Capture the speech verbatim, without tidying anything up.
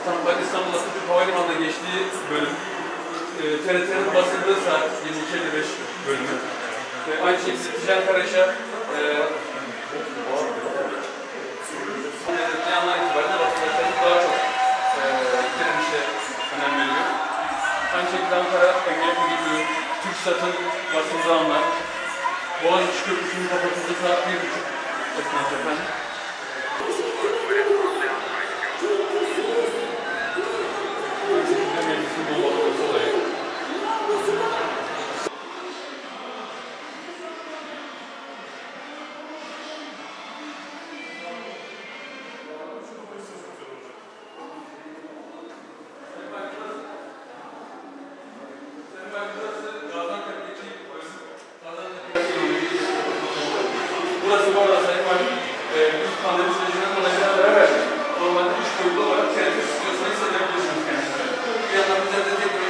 Pakistan'da İstanbul Atatürk Havalimanı'nda geçtiği bölüm. E, T R T'nin basıldığı saat yirmi iki elli beş bölümü. E, aynı şekilde Tijan Karaş'a e, ne anlar itibariyle vatandaşların daha çok e, direnişe önem veriyor. Aynı şekilde Ankara Emniyet Müdürlüğü, TürkSat'ın basıldığı anlar, Boğaziçi Köprüsü'nün kapatıldığı saat bir buçuk esnaf efendim. Meclisin bombalanması olayı. Burası bu arada Sayın Valim, büyük pandemi sürecinin dolayısıyla beraber normalde üç boyutlu olarak T R T stüdyosuna hissedebilirsiniz kendisine. Bir yandan üzerinde tekrar